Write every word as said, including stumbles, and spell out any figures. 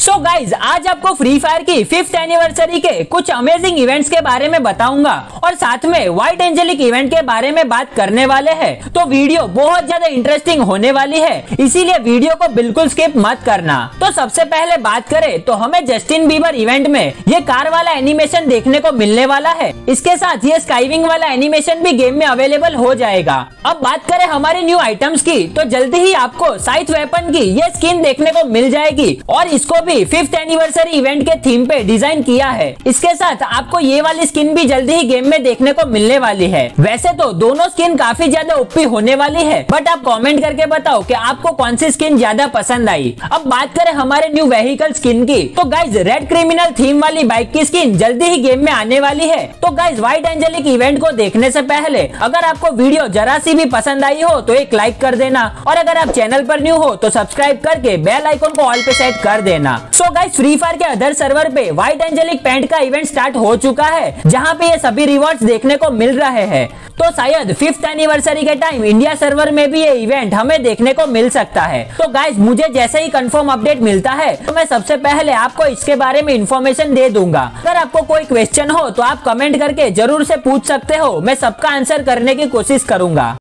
सो guys आज आपको Free Fire की फिफ्थ एनिवर्सरी के कुछ अमेजिंग इवेंट्स के बारे में बताऊंगा और साथ में व्हाइट एंजेलिक इवेंट के बारे में बात करने वाले हैं। तो वीडियो बहुत ज्यादा इंटरेस्टिंग होने वाली है, इसीलिए वीडियो को बिल्कुल स्किप मत करना। तो सबसे पहले बात करें तो हमें जस्टिन बीबर इवेंट में ये कार वाला एनिमेशन देखने को मिलने वाला है। इसके साथ ये स्काईविंग वाला एनिमेशन भी गेम में अवेलेबल हो जाएगा। अब बात करें हमारे न्यू आइटम्स की, तो जल्दी ही आपको साइथ वेपन की ये स्किन देखने को मिल जाएगी और इसको भी फिफ्थ एनिवर्सरी इवेंट के थीम पे डिजाइन किया है। इसके साथ आपको ये वाली स्किन भी जल्दी ही गेम में देखने को मिलने वाली है। वैसे तो दोनों स्किन काफी ज्यादा ओपी होने वाली है, बट आप कमेंट करके बताओ कि आपको कौन सी स्किन ज्यादा पसंद आई। अब बात करें हमारे न्यू व्हीकल स्किन की, तो गाइज रेड क्रिमिनल थीम वाली बाइक की स्किन जल्दी ही गेम में आने वाली है। तो गाइज व्हाइट एंजेलिक इवेंट को देखने से पहले अगर आपको वीडियो जरा सी भी पसंद आई हो तो एक लाइक कर देना, और अगर आप चैनल पर न्यू हो तो सब्सक्राइब करके बेल आइकन को ऑल पे सेट कर देना। सो गाइस फ्री फायर के अदर सर्वर पे व्हाइट एंजेलिक पैंट का इवेंट स्टार्ट हो चुका है, जहां पे ये सभी रिवॉर्ड्स देखने को मिल रहे हैं। तो शायद फिफ्थ एनिवर्सरी के टाइम इंडिया सर्वर में भी ये इवेंट हमें देखने को मिल सकता है। तो गाइस मुझे जैसे ही कंफर्म अपडेट मिलता है तो मैं सबसे पहले आपको इसके बारे में इंफॉर्मेशन दे दूंगा। अगर आपको कोई क्वेश्चन हो तो आप कमेंट करके जरूर से पूछ सकते हो, मैं सबका आंसर करने की कोशिश करूंगा।